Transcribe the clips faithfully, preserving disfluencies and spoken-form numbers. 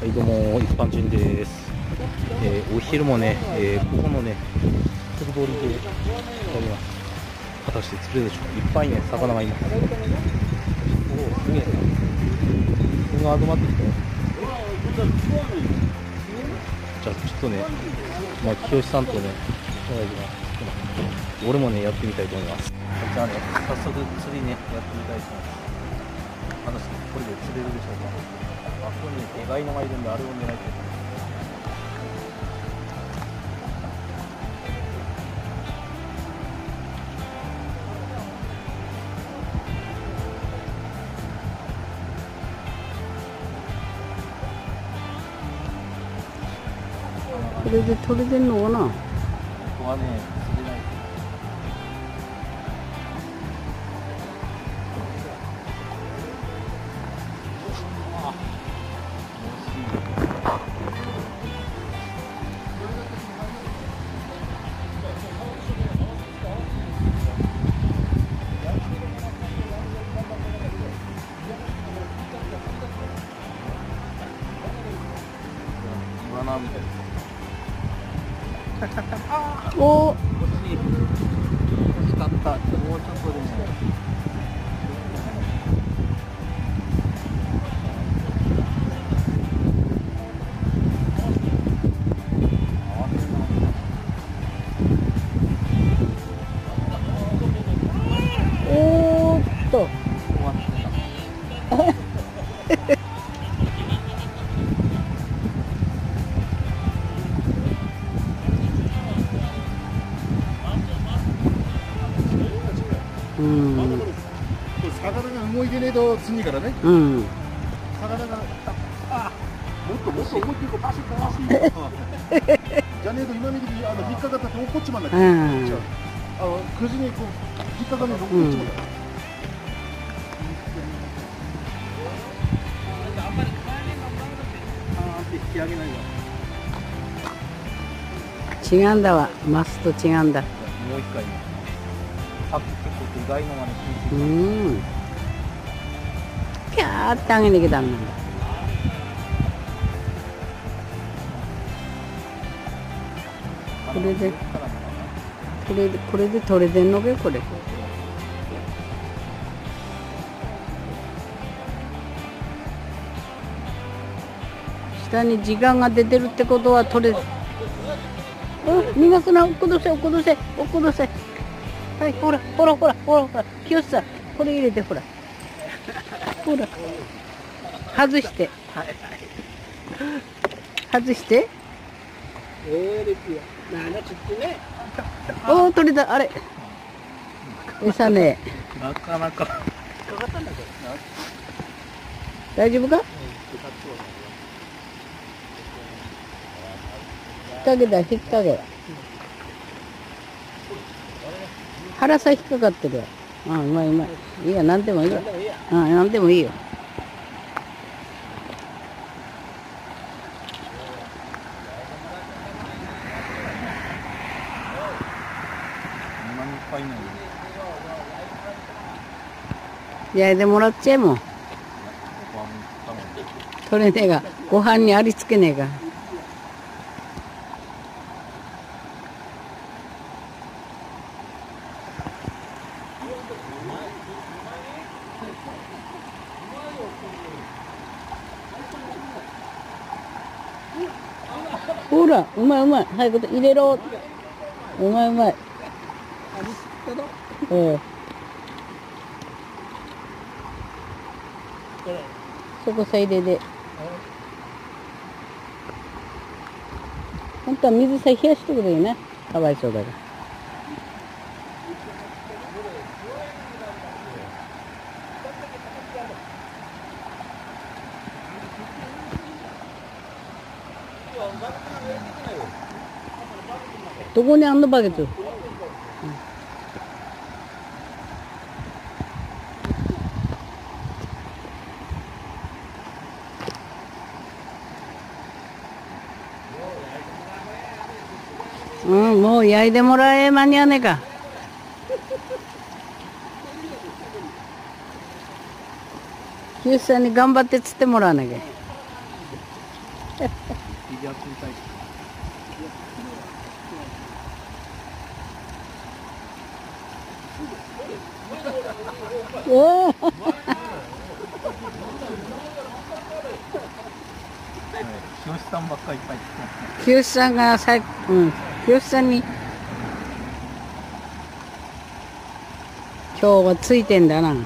はい、どうも一般人です。えー、お昼もね、えー、ここのね釣り堀でやります。果たして釣れるでしょうか。いっぱいね魚がいます。おお、すげえな。人が集まってきたよ。じゃあちょっとね、まあ、清さんとね俺もねやってみたいと思います。じゃあね、早速釣りねやってみたいと思います。果たしてこれで釣れるでしょうか。あそこにでかいのがいるんで、あれを狙いたい。 これで取れてんのかな。 ここはね釣れない。なんでおお、 惜しい。惜しかった。もうちょっとでね。 おーっとうん、 魚が動いてねえと釣りからね。 うん。 魚があもっともっと思いっきりこうパシッパシッじゃねえと今みたいにあの引っかかったと落っこっちまんなきゃ。あのくじにこう引っかかねえと落っこっちまんだ。あんまりあーって引き上げないわ。 違うんだわ、マスと違うんだ。 もう一回ね。さっき結構でかいのがね。 うん。キャーってあげなきゃダメなんだ。これで、これで、これで取れてんのけ、これ。下に時間が出てるってことは取れ。うん、磨くな、落っことせ、落っことせ、落っことせ。はい、ほら、ほら、ほら、ほら、ほら、清さん、これ入れて、ほら。ほら。外して。外して。おお、取れた、あれ。餌ね。 なかなか。 大丈夫か。引っ掛けだ、引っ掛け。腹さ引っかかってるよ。ああ、うまい、うまい。いいや、なんでもいいよ。ああ、なんでもいいよ。焼いてもらっちゃえもん。取れねえが、ご飯にありつけねえが。ほら、うまいうまい。早く入れろ。うまいうまい。うん。そこさ入れで。本当は水さ冷やしてくれよね。かわいそうだから。どこにあんのバケツ。うん、もう焼いてもらえ間に合わねえか。清さんに頑張って釣ってもらわなきゃ。 ビデオ撮りたい。 おお。 清さんばっかりいっぱい来てますね。 清さんがさい、うん、清さんに今日はついてんだな。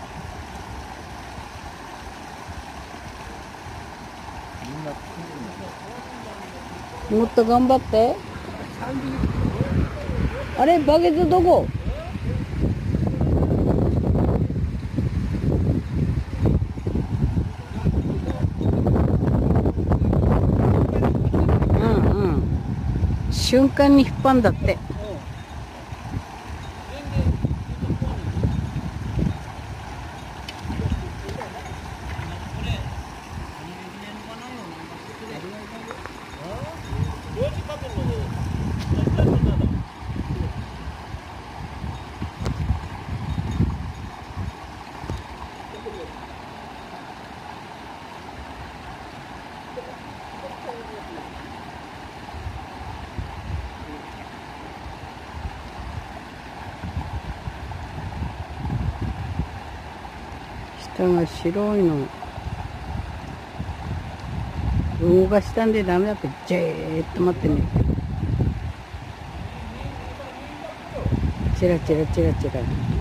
もっと頑張って。あれバケツどこ？うんうん。瞬間に引っ張んだって。下が白いの動かしたんでダメだってじーっと待ってね。チラチラチラチラ。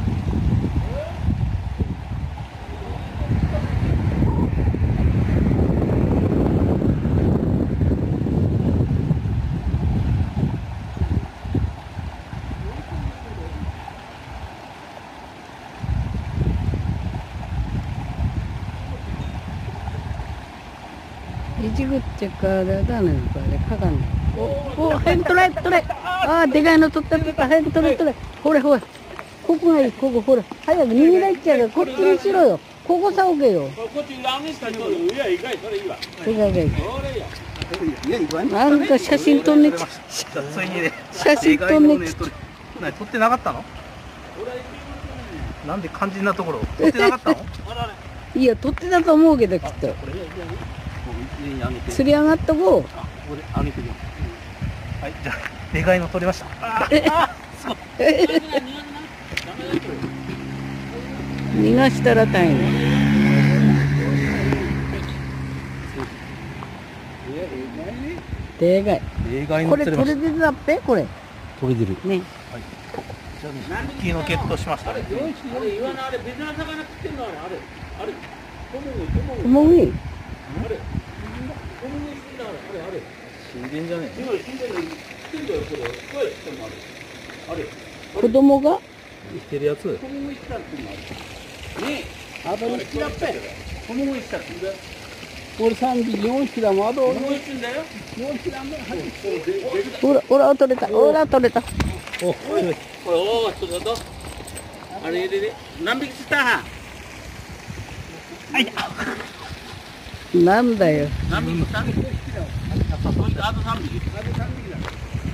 いじぐっちゃからだね、これかかんない。お、お、早く取れ、取れ。ああ、でかいの取った、取った、早く取れ、取れ。ほれ、ほれ。ここがいい、ここ、ほら。早く逃げられちゃうから、こっちにしろよ。ここさおけよ。 こっち裏にした人いや、意外、それいいわ。 いいか、いいか。 いや、意外に。 なんか写真撮んねち。 ついにね、 写真撮んねち。 何撮ってなかったの？なんで肝心なところ撮ってなかったの？ いや、撮ってたと思うけど、きっと。釣り上がっとこう。 これ上げてみよう。はい、じゃあでかいの取りました。ああ、すごい。 逃がしたら大変。でかい。 でかいこれの釣れまし取れてたっぺ、これ。 た。取れてる。 ね。 はい。じゃあね、昨日ゲットしましたね。 あれ、岩のあれ、別な魚食ってんのあれ、あれ、あれ、トモグ、トモグ、 もういい。 あれ、トモグ死んだあれ、あれ、あれ。 死んでんじゃねえ。 今死んでる、死んでる、これ、これ、これもあれ。あれ、 子供が。 生きてるやつ。 トモグしたっていうのあれ。ねえ、あとに匹だっぺ。トモグしたって言うんだよ。 俺三匹、四匹だもん。あと、 トモグ死んだよ。 四匹だもん。ほら、ほら、取れた。ほら、取れた。 お、 これ、おお、ちょっと、あれで、何匹釣ったは。 なんだよ。 何匹釣った。あと三匹。あと三匹だ。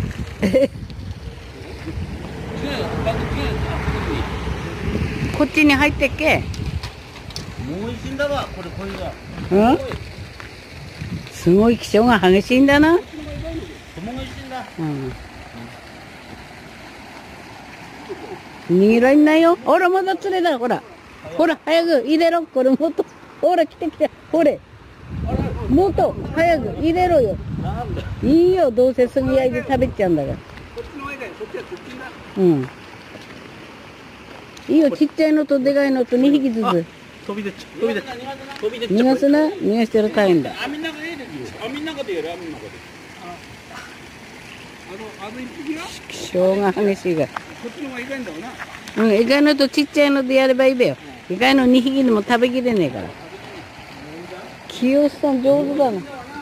こっちに入ってっけ。 もう死んだわ、これ、これが。 うん。すごい気性が激しいんだな。 トモグ死んだ。 うん。逃げられないよ。ほら、まだ釣れた。ほら。ほら、早く入れろ。これもっと。ほら、来て来て。ほれ。もっと早く入れろよ。 なんだ。 いいよ。どうせすぐ焼いて食べちゃうんだから。 こっちの上だよ、そっちはそっちだ。 うん。いいよ。ちっちゃいのとでかいのとにひきずつ。 飛び出っちゃう。飛び出っちゃう。 飛び出っちゃう。 逃がすな。逃がしたら大変だ。 網の中で入れてるよ。網の中でやる、網の中で。あの、あの一匹が、こ気性が激しいから。 っちの方がいかんだろうな。 うん。いかいのとちっちゃいのでやればいいべよ。いかいのにひきでも食べきれねえから。清さん上手だな。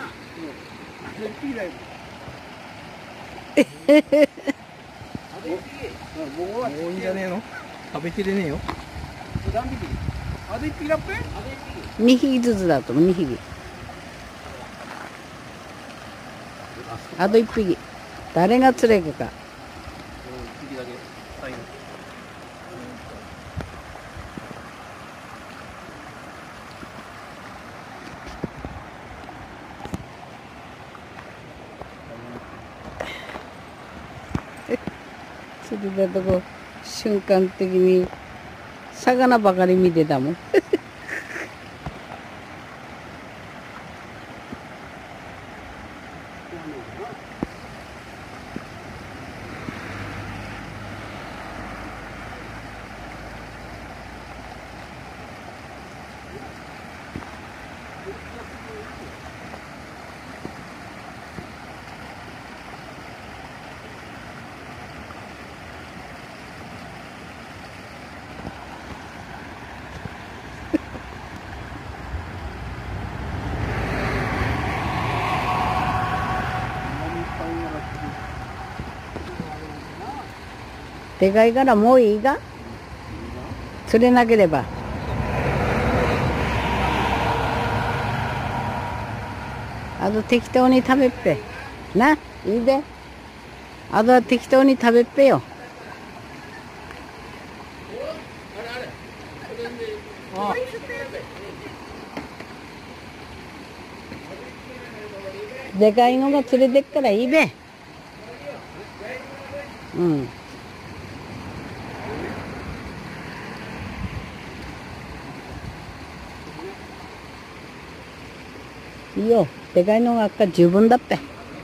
もういいんじゃねえの？食べきれねえよ。 あと一匹だっぺ。 にひきずつだと思う、にひき。あといっぴき。誰が釣れるか。 一匹だけ最後。 釣れたとこ瞬間的に魚ばかり見てたもん。でかいからもういいか釣れなければ。あと適当に食べっぺな、いいで。あとは適当に食べっぺよ。でかいのが釣れてっからいいべ。うん。いいよ、でかいのがあっから十分だっぺ。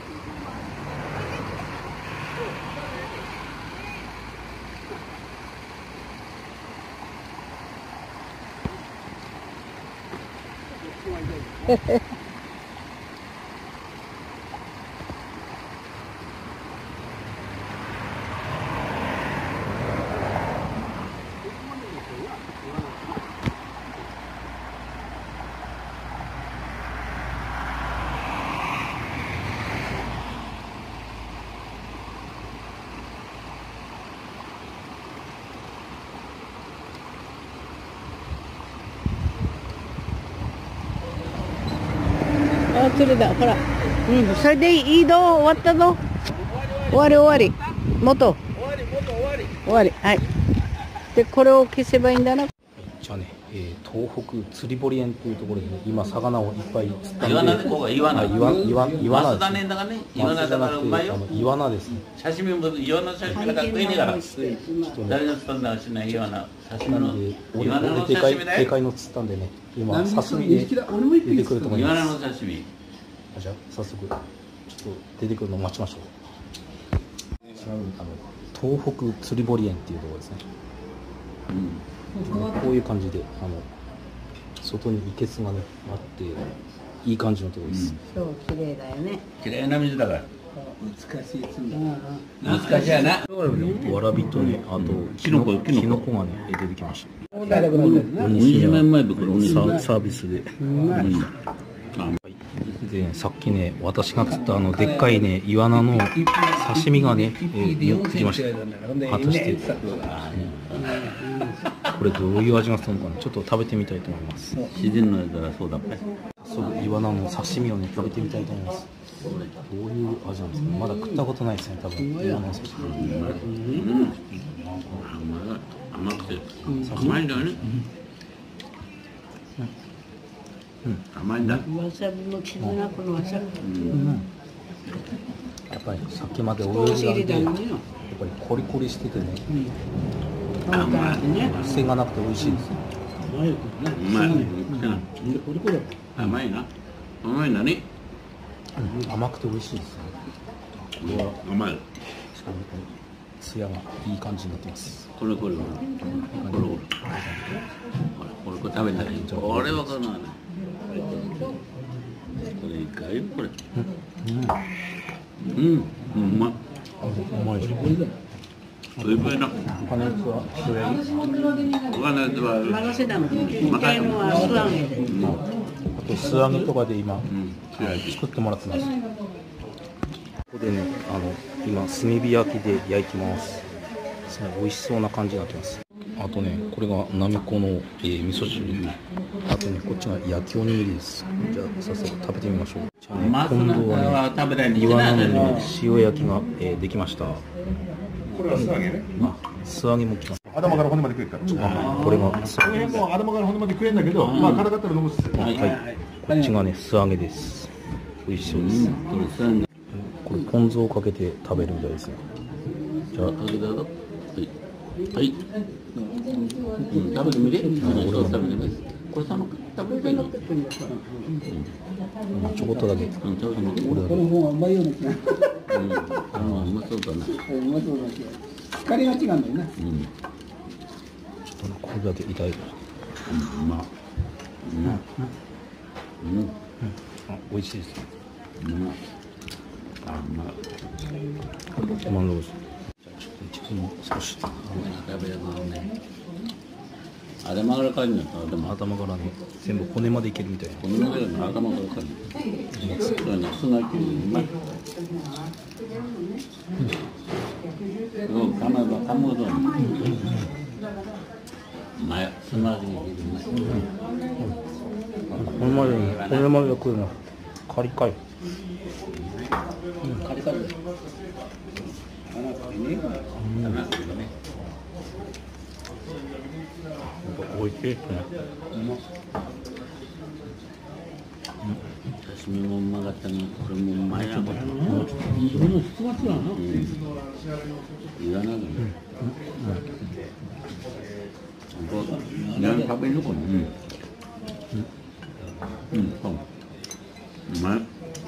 あ、釣れた、ほら。うん、それでいいど、終わったぞ。終わり終わり。元。終わり。はい。で、これを消せばいいんだな。 じゃあね、えー、東北釣り堀園というところで、ね、今魚をいっぱい釣ったんで。 イワナでここがイワナ。 イワイワイワナです。 マスだねんだからね。イワナだからうまいよ。 イワナですね。 刺身もイワナ刺身だから食えねえから。誰が釣ったんだかしないイワナ。刺身のイワナの刺身だよ。 でかいの釣ったんでね、今刺身で出てくると思います。 イワナの刺身。 じゃあ早速ちょっと出てくるのを待ちましょう。ちなみにあの東北釣り堀園っていうところですね。うん、こういう感じであの外に生簀がねあっていい感じのところです。 そう、綺麗だよね。 綺麗な水だから。 難しいやつ。 難しいやな。 わらびとね、あとキノコキノコがね出てきました。 にじゅうねんまえ袋にサービスで。でさっきね私が釣ったあのでっかいねイワナの刺身がね、えー、持ってきました。果たして、うん、これどういう味がするのかな、ちょっと食べてみたいと思います。 自然のやつだそうだっぺ。 そうイワナの刺身をね食べてみたいと思います。どういう味なんですかね、まだ食ったことないですね多分。イワナの刺身、うん、 甘くて甘いんだよね。うん、甘いんだ。 わさびもきつなこのわさび。 やっぱりさっきまで泳いだんで、やっぱりコリコリしててね、 甘いね。 癖がなくて美味しいです。 うまい。うまい。甘いな。甘いなね。 甘くて美味しいですね。これは甘い。 しかもツヤがいい感じになってます。 これこれこれ。これこれ。これこれ食べない。これわかんない。これいいかいこれ。うん。うん。うまい。 うまいでしょ。 おいしいな。 他のやつは塩焼き。 他のやつは。 任せたの。一回のは素揚げで。 あと素揚げとかで今作ってもらってます。ここでね、あの今炭火焼きで焼いてます。美味しそうな感じになってます。あとね、これがなめこの、えー、味噌汁。あとね、こっちが焼きおにぎりです。じゃあ早速食べてみましょう。じゃあね、今度はね、イワナの塩焼きが、えー、できました。 これは素揚げね。 あ、素揚げもきます。 頭から骨まで食えるから。 あ、これが素揚げです。 頭から骨まで食えるんだけど、まあ辛かったら残す。 はい。こっちがね、素揚げです。美味しそうです。これポン酢をかけて食べるみたいですね。 じゃあ、かけたぞ。はい。はい。うん、食べてみて。うん、俺は食べてみて。これさ、食べてみて。 うん、ちょこっとだけ。 うん、食べてみて。 この方がうまいような気が。 うん、あうまそうだな。 うまそうな気が。光が違うんだよね。 うん。 ちょっとこれだけいただいて。 うん、うま。うん。うん。 あ、美味しいです。 うん。あ、うまい。 満足です。じゃあちょっと自分も少し。 食べるのね。あれ曲がる感じだった。でも頭からね、全部骨までいけるみたいな。 この中で頭からかる。そういうのすがきうまい。うん、かまばかむぞ。うまい。すがきうまい。 これまでに、これまで食うの。カリカリ。 カリカリ。 美味しいですね。 刺身もうまかったな。これもうまいな。これ。 その質が違うな。 言わないでね。何食べるのかな。うん。うん。そう。うまい。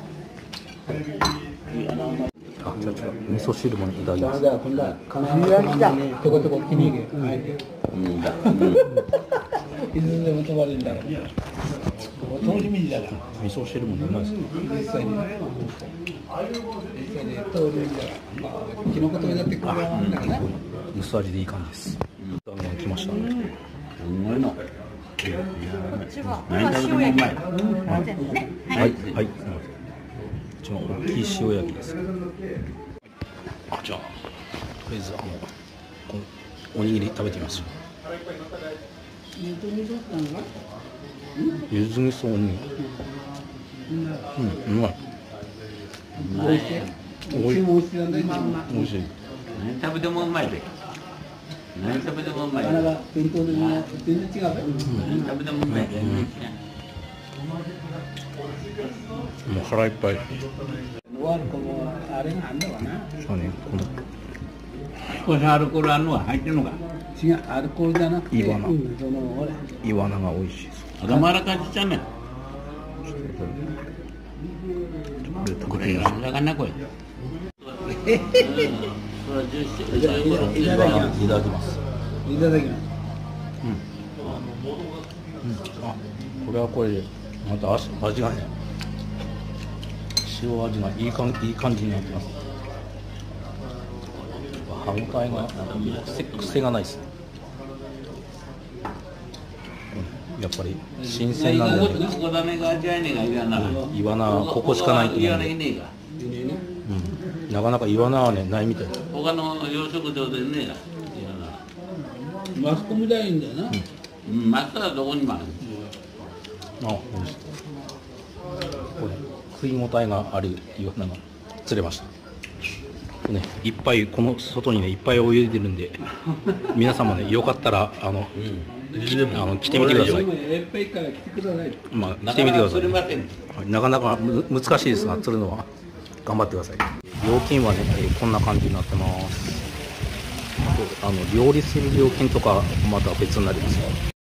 あ、じゃあちょっと味噌汁もいただきます。 じゃあ今度は金が来た。ちょこちょこ気に入れ。 うん。うん。 いつでも泊まるんだろう。楽しみだから。 味噌汁もうまいです。 実際に。実際に通るんだから。キノコ取りだってこれはだからね。 薄味でいい感じです。ラーメン来ました。 すごいの。何食べてもうまい。 はい、はい、すみません。一番大きい塩焼きです。あ、じゃあ、とりあえず、あの、このおにぎり食べてみますよ。ゆず味噌おにぎり。うん、うまい。 うまい。 美味しい。美味しい。 美味しい。 何食べてもうまいで。何食べてもうまい。 あれが弁当でね、全然違う。 何食べてもうまい。 もう腹いっぱい。 終わるかもあれがあんだわな。 そうね、この少しアルコールあるのは入ってるのか。 違う、アルコールじゃなくて、 イワナうん、そのほら。 イワナが美味しいです。 頭らかじちゃうねん。 これ食べてこれがみましょう。 魚これ。 いただきます。 いただきます。 いただきます。 あ、これはこれでまた味味がね、塩味がいい感いい感じになってます。歯ごたえが癖癖がないですね。うん、やっぱり新鮮なんで、ね、イワナはここしかないと思うんで、うん、なかなかイワナはねないみたいです。 他の養殖場でねえな。 マスコミだいいんだよな。 うん、マスターはどこにもある。 あ、美味しい。これ食い応えがあるイワナが釣れました。ね、いっぱいこの外にねいっぱい泳いでるんで、皆様ねよかったらあの、うん、あの来てみてください。まあ来てみてください。なかなかむ難しいですが釣るのは頑張ってください。料金はね、えー、こんな感じになってます。あの料理する料金とかまた別になります。